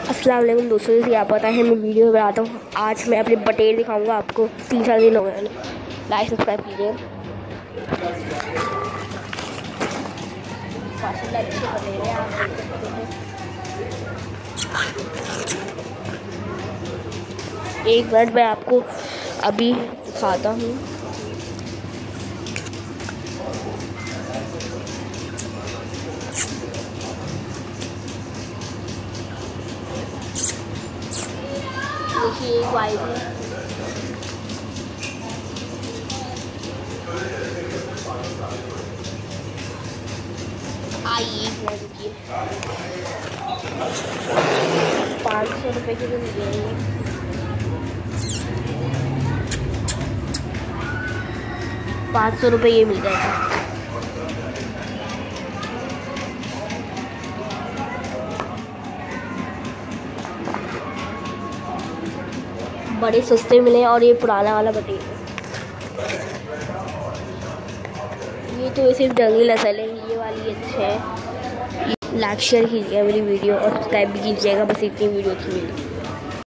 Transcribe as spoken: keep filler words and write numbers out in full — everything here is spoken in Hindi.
अस्सलाम वालेकुम दोस्तों, जैसे आप पता है मैं वीडियो बनाता हूँ। आज मैं अपने बटेर दिखाऊंगा आपको। तीन चार दिन हो गए, लाइक सब्सक्राइब कीजिए। माशाल्लाह अच्छे बटेर हैं, आप देख सकते हैं। एक मिनट मैं आपको अभी दिखाता हूँ। देखिए एक वाइट है, आइए देखिए पाँच सौ रुपये की तो मिल जाएंगे। पाँच सौ रुपये ये मिल जाएगा। बड़े सस्ते मिले और ये पुराना वाला बटेर है। ये तो सिर्फ जंगली नस्ल है, ये वाली अच्छे है। लाइक शेयर कीजिएगा मेरी वीडियो और सब्सक्राइब भी कीजिएगा। बस इतनी वीडियो थी मेरी।